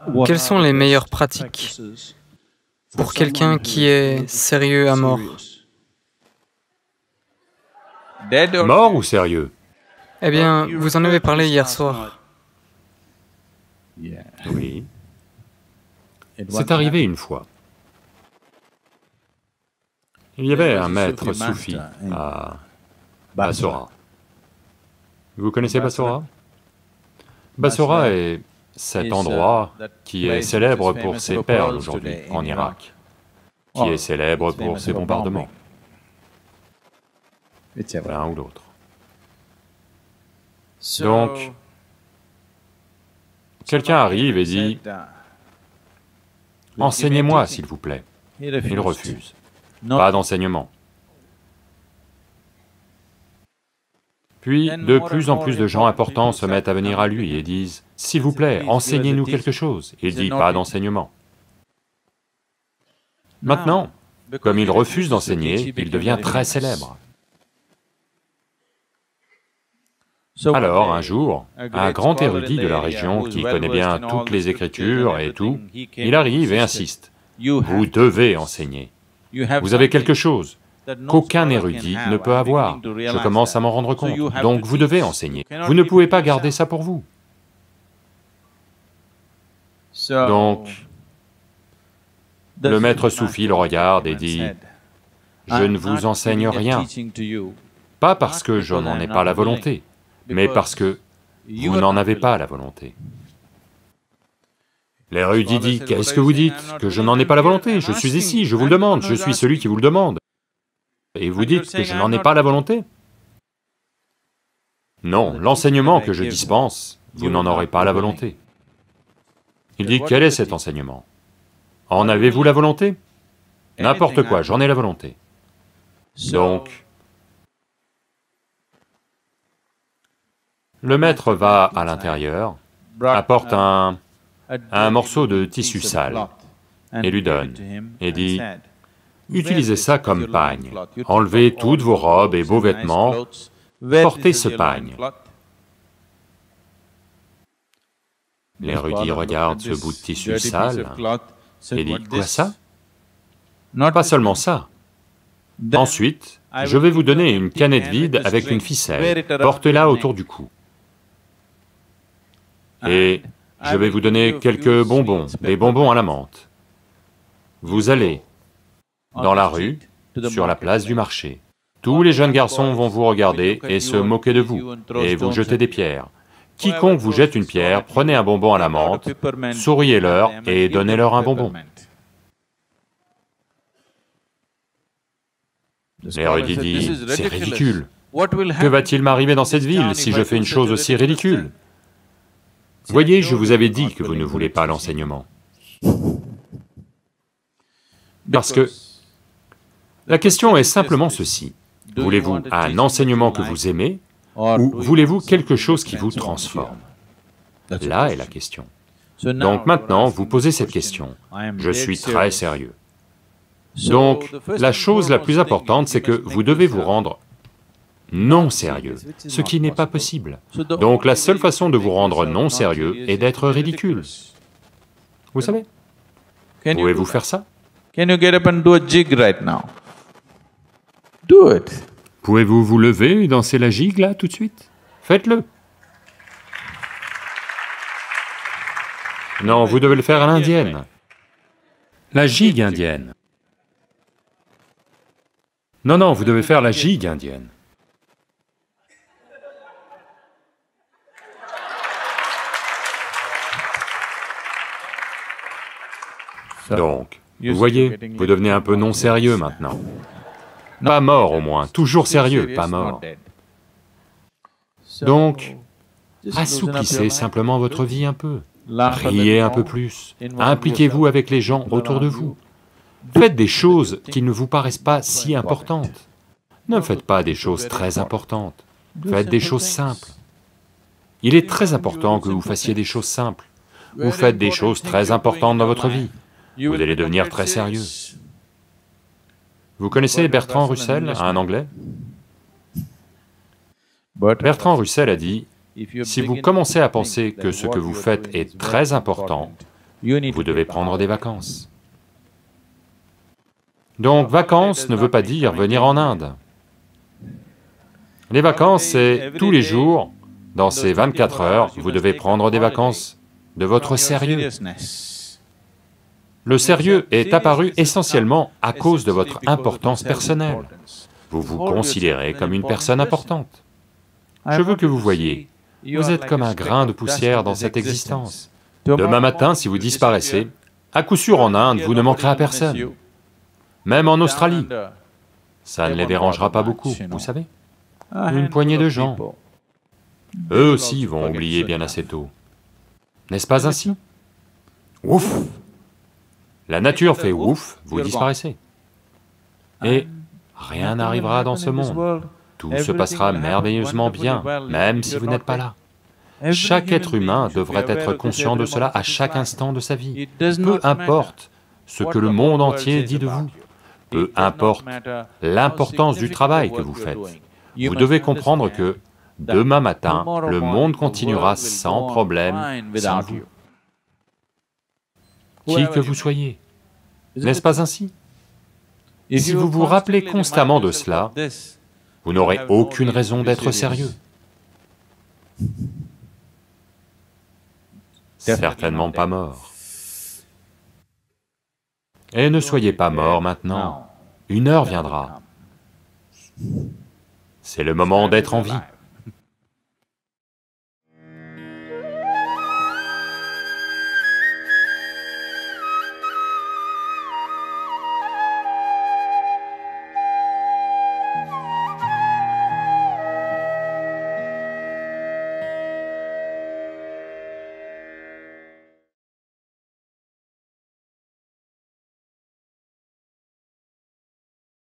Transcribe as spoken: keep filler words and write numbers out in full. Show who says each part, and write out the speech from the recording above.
Speaker 1: Quelles sont les meilleures pratiques pour quelqu'un qui est sérieux à mort?
Speaker 2: Mort ou sérieux?
Speaker 1: Eh bien, vous en avez parlé hier soir.
Speaker 2: Oui. C'est arrivé une fois. Il y avait un maître soufi à Bassora. Vous connaissez Bassora? Bassora est cet endroit qui est célèbre pour ses perles aujourd'hui en Irak, qui est célèbre pour ses bombardements, l'un ou l'autre. Donc, quelqu'un arrive et dit, « Enseignez-moi, s'il vous plaît. » Il refuse. Pas d'enseignement. Puis, de plus en plus de gens importants se mettent à venir à lui et disent, « S'il vous plaît, enseignez-nous quelque chose. » Il dit, « Pas d'enseignement. » Maintenant, comme il refuse d'enseigner, il devient très célèbre. Alors, un jour, un grand érudit de la région qui connaît bien toutes les Écritures et tout, il arrive et insiste, « Vous devez enseigner. Vous avez quelque chose qu'aucun érudit ne peut avoir. Je commence à m'en rendre compte. Donc vous devez enseigner. Vous ne pouvez pas garder ça pour vous. » Donc, le maître soufi le regarde et dit, « Je ne vous enseigne rien, pas parce que je n'en ai pas la volonté, mais parce que vous n'en avez pas la volonté. » L'érudit dit, « Qu'est-ce que vous dites? Que je n'en ai pas la volonté? Je suis ici, je vous le demande, je suis celui qui vous le demande. Et vous dites que je n'en ai pas la volonté? Non, l'enseignement que je dispense, vous n'en aurez pas la volonté. » Il dit, « Quel est cet enseignement? En avez-vous la volonté? N'importe quoi, j'en ai la volonté. » Donc, le maître va à l'intérieur, apporte un, un morceau de tissu sale et lui donne, et dit, « Utilisez ça comme pagne, enlevez toutes vos robes et beaux vêtements, portez ce pagne. » L'érudit regarde ce bout de tissu sale et dit, « Quoi ça? Pas seulement ça. Ensuite, je vais vous donner une canette vide avec une ficelle, portez-la autour du cou. Et je vais vous donner quelques bonbons, des bonbons à la menthe. Vous allez dans la rue, sur la place du marché. Tous les jeunes garçons vont vous regarder et se moquer de vous, et vous jeter des pierres. Quiconque vous jette une pierre, prenez un bonbon à la menthe, souriez-leur et donnez-leur un bonbon. » L'érudit dit, « C'est ridicule. Que va-t-il m'arriver dans cette ville si je fais une chose aussi ridicule? Voyez, je vous avais dit que vous ne voulez pas l'enseignement. Parce que la question est simplement ceci, voulez-vous un enseignement que vous aimez, ou voulez-vous quelque chose qui vous transforme? Là est la question. Donc maintenant, vous posez cette question, je suis très sérieux. Donc, la chose la plus importante, c'est que vous devez vous rendre non sérieux, ce qui n'est pas possible. Donc la seule façon de vous rendre non sérieux est d'être ridicule. Vous savez? Pouvez-vous faire ça? Pouvez-vous vous lever et danser la gigue là, tout de suite? Faites-le. Non, vous devez le faire à l'indienne. La gigue indienne. Non, non, vous devez faire la gigue indienne. Donc, vous voyez, vous devenez un peu non sérieux maintenant. Pas mort au moins, toujours sérieux, pas mort. Donc, assouplissez simplement votre vie un peu, riez un peu plus, impliquez-vous avec les gens autour de vous. Faites des choses qui ne vous paraissent pas si importantes. Ne faites pas des choses très importantes, faites des choses simples. Il est très important que vous fassiez des choses simples. Vous faites des choses très importantes dans votre vie, vous allez devenir très sérieux. Vous connaissez Bertrand Russell, un Anglais? Bertrand Russell a dit, « Si vous commencez à penser que ce que vous faites est très important, vous devez prendre des vacances. Donc vacances ne veut pas dire venir en Inde. Les vacances, c'est tous les jours, dans ces vingt-quatre heures, vous devez prendre des vacances de votre sérieux. Le sérieux est apparu essentiellement à cause de votre importance personnelle. Vous vous considérez comme une personne importante. Je veux que vous voyiez, vous êtes comme un grain de poussière dans cette existence. Demain matin, si vous disparaissez, à coup sûr en Inde, vous ne manquerez à personne. Même en Australie, ça ne les dérangera pas beaucoup, vous savez. Une poignée de gens. Eux aussi vont oublier bien assez tôt. N'est-ce pas ainsi? Ouf! La nature fait ouf, vous disparaissez. Et rien n'arrivera dans ce monde. Tout se passera merveilleusement bien, même si vous n'êtes pas là. Chaque être humain devrait être conscient de cela à chaque instant de sa vie. Peu importe ce que le monde entier dit de vous, peu importe l'importance du travail que vous faites, vous devez comprendre que demain matin, le monde continuera sans problème, sans vous. Qui que vous soyez, n'est-ce pas ainsi? Si vous vous rappelez constamment de cela, vous n'aurez aucune raison d'être sérieux. Certainement pas mort. Et ne soyez pas mort maintenant, une heure viendra. C'est le moment d'être en vie.